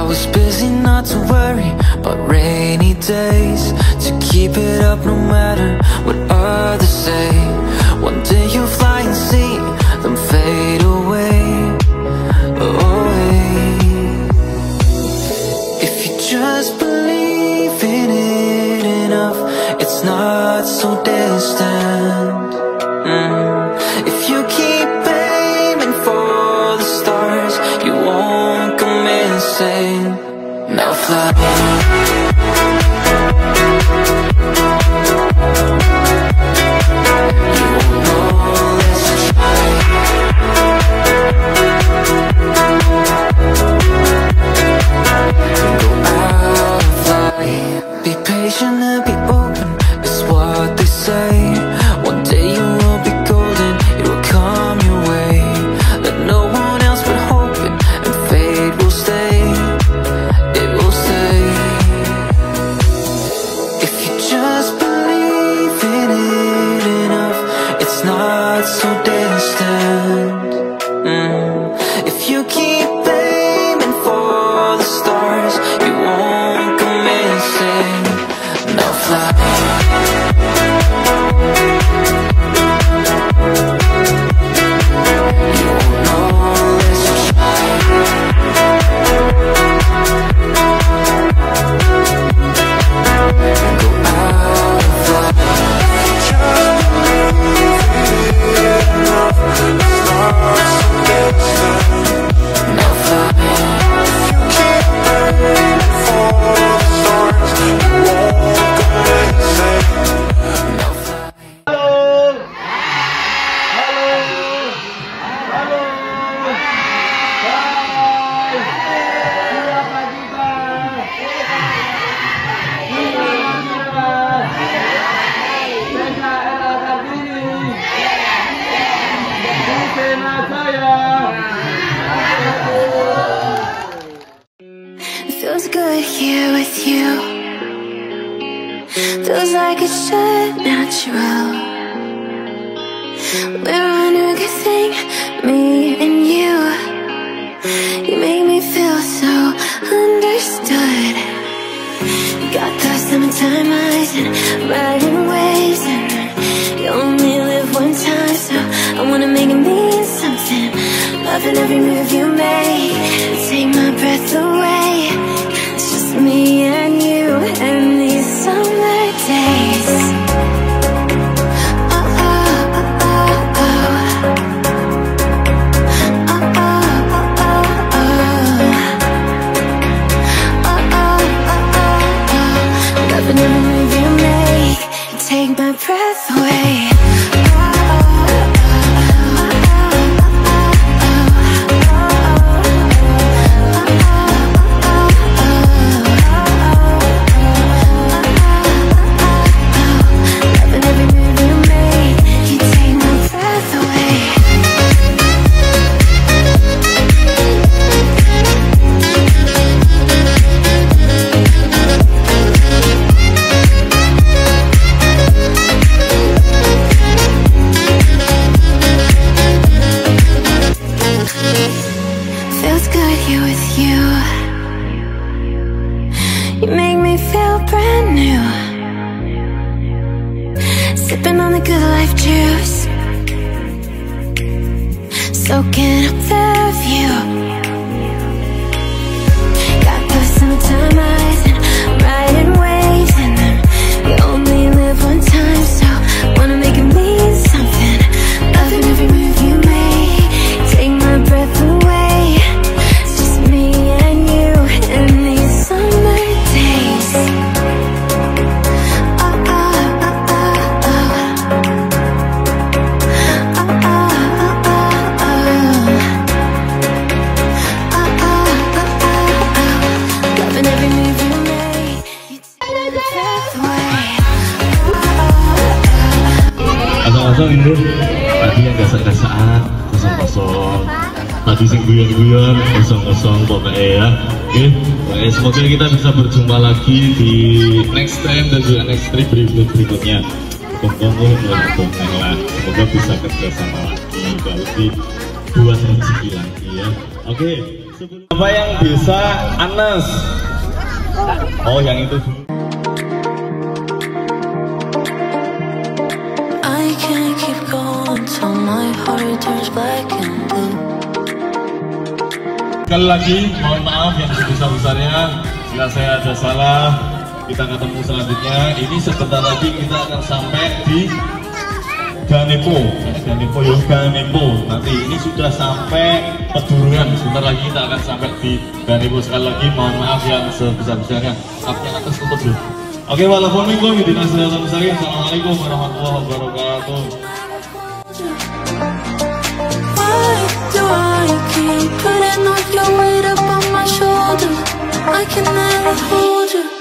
was busy not to worry about rainy days, to keep it up no matter what others say. One day you'll fly and see them fade away, away. If you just believe in it enough, it's not so distant. If you keep aiming for the stars, you won't go missing. Now fly. Be patient and be open, is what they say. One day you will be golden, it will come your way. Let no one else but hope it, and fate will stay, it will stay. If you just believe in it enough, it's not so distant. If you keep aiming for the stars, you won't go missing. Now fly. Feels good here with you. Feels like it's just natural. We're on a good thing, me and you. You make me feel so understood. You got those summertime eyes and riding waves, and you only live one time, so I wanna make it mean something. Loving every move you make, take my breath away. It's just me and you and these summer days. Oh, oh, oh, oh, oh. Oh, oh, oh, oh, oh. Oh, oh, oh, oh, oh. Loving every move you make, take my breath away. Sipping on the good life juice, soaking up the view. Got those summertime eyes and riding waves in them. You only live one time, so wanna make it mean something. Loving every move you make, take my breath away. It's just me and you in these summer days. Kosong ini tadi yang gasak-gasakan kosong-kosong, tadi sing guyon-guyon kosong-kosong pokoknya ya. Oke, semoga kita bisa berjumpa lagi di next time dan juga next trip berikutnya. Semoga bisa kerja sama lagi, kalau lebih buat rezeki lagi ya. Oke. Apa yang bisa Anas? Oh, yang itu dulu. I can't keep going till my heart turns black and blue. Sekali lagi, mohon maaf yang sebesar-besarnya jika saya ada salah. Kita ketemu selanjutnya. Ini sebentar lagi kita akan sampai di Ganepo. Nanti ini sudah sampai Pedurungan. Sebentar lagi kita akan sampai di Ganepo. Sekali lagi, mohon maaf yang sebesar-besarnya. Yang atas tutup dulu. Oke, walaupun minggul, assalamualaikum warahmatullahi wabarakatuh. Why do I keep putting all your weight up on my shoulder? I can never hold you.